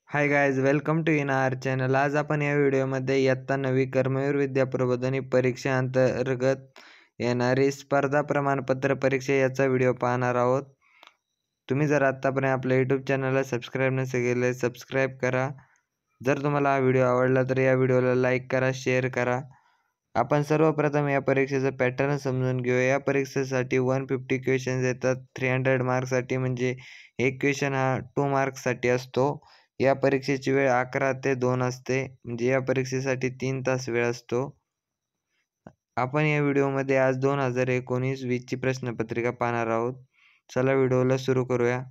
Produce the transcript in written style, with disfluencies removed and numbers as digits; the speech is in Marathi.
High guys, welcome to in our channel. आज आपण या व्हिडिओमध्ये इयत्ता 9वी कर्मवीर विद्याप्रबोधिनी परीक्षा अंतर्गत येणारी स्पर्धा प्रमाणपत्र परीक्षा याचा व्हिडिओ पाहणार आहोत. तुम्ही जर आत्तापर्यंत आपल्या यूट्यूब चॅनलला सबस्क्राईब नसेल केले, सबस्क्राईब करा. जर तुम्हाला हा व्हिडिओ आवडला तर या व्हिडिओला लाईक करा, शेअर करा. आपण सर्वप्रथम या परीक्षेचा पॅटर्न समजून घेऊया. या परीक्षेसाठी 150 क्वेश्चन्स येतात. 300 मार्क्ससाठी, म्हणजे एक क्वेश्चन हा 2 मार्क्ससाठी असतो. या परीक्षेची वेळ 11 ते 2 असते, म्हणजे या परीक्षेसाठी 3 तास वेळ असतो. आपण या व्हिडिओमध्ये आज 2019-20 ची प्रश्नपत्रिका पाहणार आहोत. चला व्हिडिओला सुरू करूया.